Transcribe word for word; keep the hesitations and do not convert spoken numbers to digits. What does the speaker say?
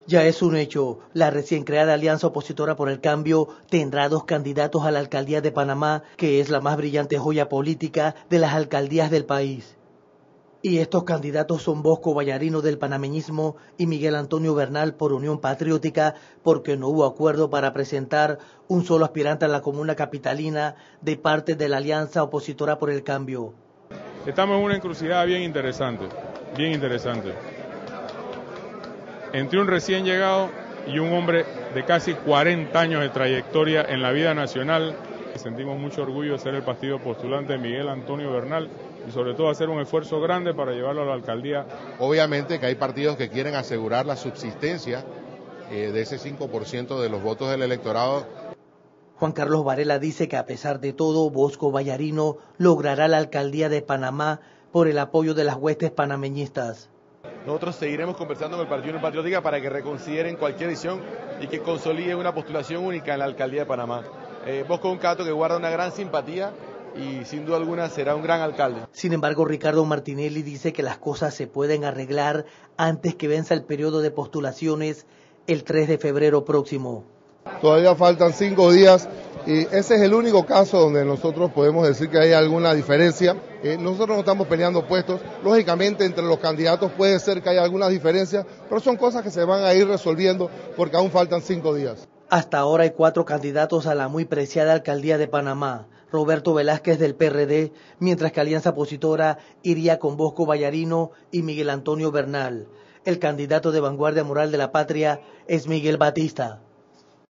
Ya es un hecho, la recién creada Alianza Opositora por el Cambio tendrá dos candidatos a la alcaldía de Panamá, que es la más brillante joya política de las alcaldías del país. Y estos candidatos son Bosco Vallarino del panameñismo y Miguel Antonio Bernal por Unión Patriótica, porque no hubo acuerdo para presentar un solo aspirante a la comuna capitalina de parte de la Alianza Opositora por el Cambio. Estamos en una encrucijada bien interesante, bien interesante. Entre un recién llegado y un hombre de casi cuarenta años de trayectoria en la vida nacional. Sentimos mucho orgullo de ser el partido postulante de Miguel Antonio Bernal y sobre todo hacer un esfuerzo grande para llevarlo a la alcaldía. Obviamente que hay partidos que quieren asegurar la subsistencia eh, de ese cinco por ciento de los votos del electorado. Juan Carlos Varela dice que a pesar de todo, Bosco Vallarino logrará la alcaldía de Panamá por el apoyo de las huestes panameñistas. Nosotros seguiremos conversando con el Partido Unión Patriótica para que reconsideren cualquier decisión y que consoliden una postulación única en la alcaldía de Panamá. Eh, Bosco es un candidato que guarda una gran simpatía y sin duda alguna será un gran alcalde. Sin embargo, Ricardo Martinelli dice que las cosas se pueden arreglar antes que venza el periodo de postulaciones el tres de febrero próximo. Todavía faltan cinco días y ese es el único caso donde nosotros podemos decir que hay alguna diferencia. Eh, nosotros no estamos peleando puestos, lógicamente entre los candidatos puede ser que haya algunas diferencias, pero son cosas que se van a ir resolviendo porque aún faltan cinco días. Hasta ahora hay cuatro candidatos a la muy preciada alcaldía de Panamá. Roberto Velázquez del P R D, mientras que Alianza Opositora iría con Bosco Vallarino y Miguel Antonio Bernal. El candidato de Vanguardia Moral de la Patria es Miguel Batista.